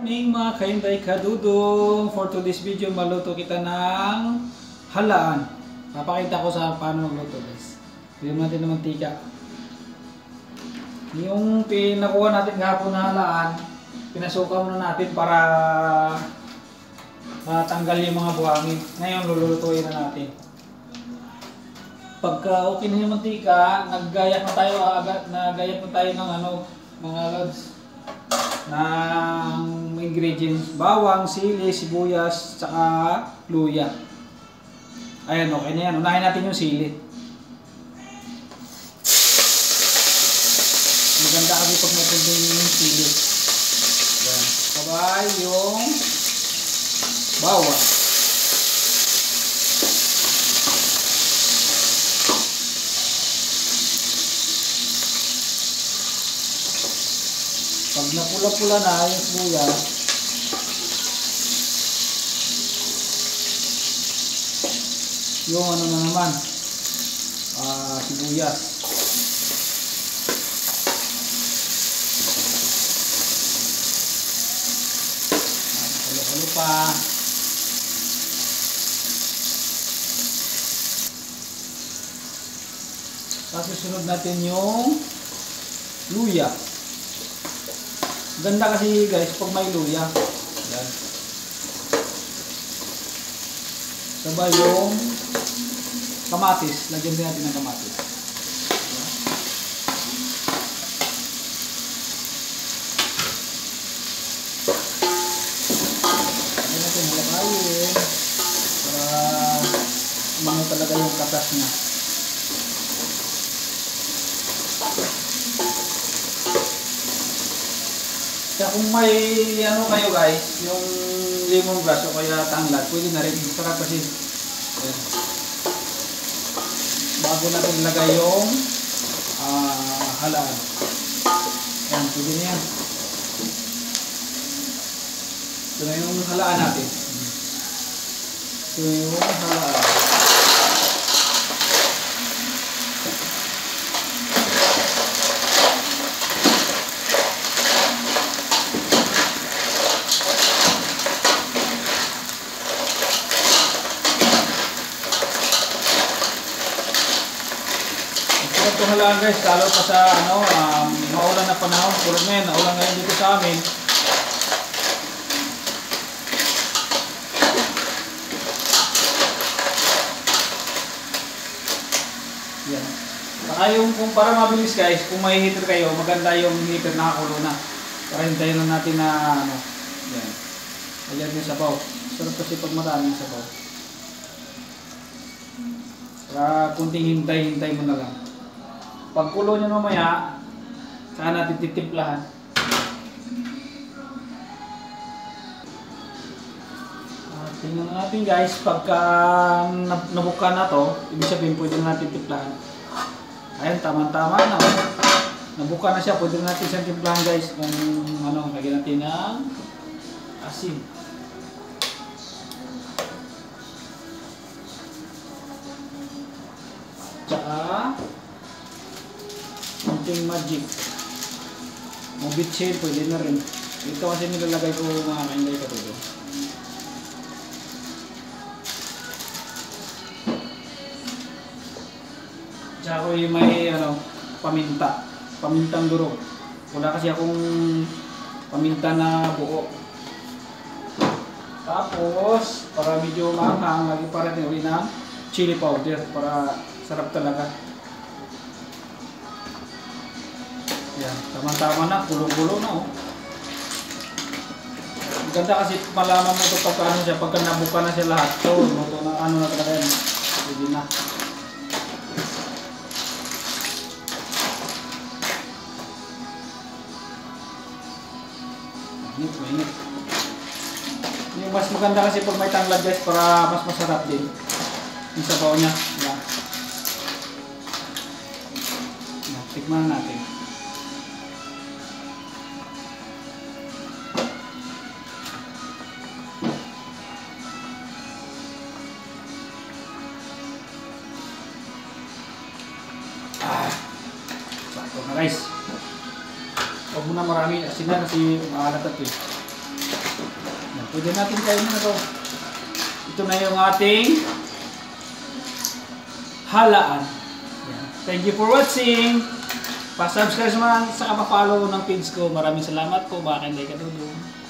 morning mga kainday kadudong. For today's video, maluto kita ng halaan. Papakita ko sa paano magluto guys. Bigyan natin ng mantika. Yung pinakuha natin kahapon na halaan, pinasukan muna natin para matanggal yung mga buhangin. Ngayon lulutuin na natin. Pagka okay na yung mantika, naggayat na tayo agad, nagayat na tayo ng mga lods ng ingredients, bawang, sili, sibuyas, tsaka luya. Ayan, okay na yan. Unahin natin yung sili. Maganda kasi pag matinding yung sili. Ayan. Sabay yung bawang. Pag napula-pula na yung sibuyas, yung na naman, sibuyas. Halo-halo pa. Tapos susunod natin yung luya. Ganda kasi guys pag may luya. Yan. Sabay yung kamatis. Lagyan din natin ng kamatis. Lagyan natin halakayin para umano talaga yung katas niya. Kaya kung may kayo guys, yung lemongrass o kaya tanglad, pwede na rin. Sarap kasi. Ayan. Bago natin ilagay yung halaan. Ayan, pwede na yan. Ito na yung halaan natin. Ito yung halaan. Ito halaan guys, lalo pa sa maulan na panahon, tulad ngayon, naulan ngayon dito sa amin. Yan. Saka kung para mabilis guys, kung may heater kayo, maganda yung heater nakakulo na. Para hintayin lang natin na yan. Ayan yung sabaw. Sarap kasi pag maraming sabaw. Para kunting hintay-hintay mo na lang. Pagkulo nyo mamaya, saka natin titimplahan. Tingnan natin guys, pagka nabuka na to, ibig sabihin pwede natin timplahan. Ayan, tama-tama na. Nabuka na siya, pwede natin siyang timplahan guys. Kung lagyan natin ng asin. Tsaka konting magic. Mobitsin, pwede na rin. Ito kasi nilalagay ko mga kainday katulo. Tsaka ko yung may paminta. Pamintang durog. Wala kasi akong paminta na buo. Tapos, para medyo maanghang, lagi pa rin ulit ng chili powder para sarap talaga. Yan, tama-tama na, kulo-kulo na oh. Ganda kasi malaman mo ito pagka pagka nabuka na siya lahat. So, luto na na talaga yan. Pwede na. Mainit. Yung mas maganda kasi pag may tanglad guys para mas masarap din. Yung sabaw niya. Yan. Tikman natin. Sakto na guys. Huwag mo na marami asin na kasi maalat ito eh. Pwede natin kainin na to. Ito na yung ating halaan. Yan. Thank you for watching. Pa-subscribe naman sa kapapalo ng page ko. Maraming salamat po. Baka hindi ka tulong.